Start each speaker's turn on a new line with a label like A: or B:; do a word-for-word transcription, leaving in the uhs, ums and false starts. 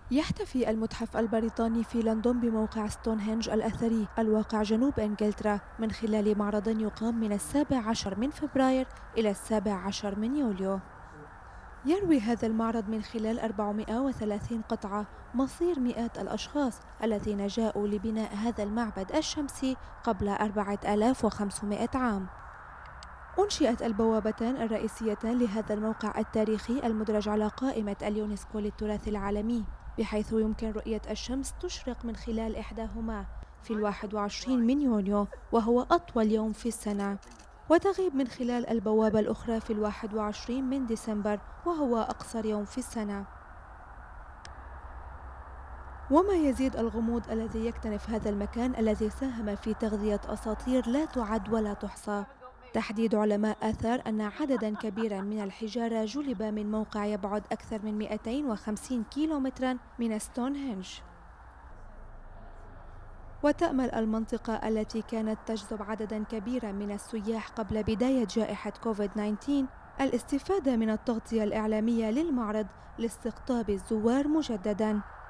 A: يحتفي المتحف البريطاني في لندن بموقع ستونهنج الأثري الواقع جنوب إنجلترا من خلال معرض يقام من السابع عشر من فبراير إلى السابع عشر من يوليو. يروي هذا المعرض من خلال أربعمائة وثلاثين قطعة مصير مئات الأشخاص الذين جاءوا لبناء هذا المعبد الشمسي قبل أربعة آلاف وخمسمائة عام. أنشئت البوابتان الرئيسيتان لهذا الموقع التاريخي المدرج على قائمة اليونسكو للتراث العالمي، بحيث يمكن رؤية الشمس تشرق من خلال إحداهما في الواحد وعشرين من يونيو وهو أطول يوم في السنة، وتغيب من خلال البوابة الأخرى في الواحد وعشرين من ديسمبر وهو أقصر يوم في السنة. وما يزيد الغموض الذي يكتنف هذا المكان الذي ساهم في تغذية أساطير لا تعد ولا تحصى، تحديد علماء آثار أن عددا كبيرا من الحجارة جلب من موقع يبعد أكثر من مئتين وخمسين كيلومترا من ستونهنج. وتأمل المنطقة التي كانت تجذب عددا كبيرا من السياح قبل بداية جائحة كوفيد تسعة عشر الاستفادة من التغطية الإعلامية للمعرض لاستقطاب الزوار مجددا.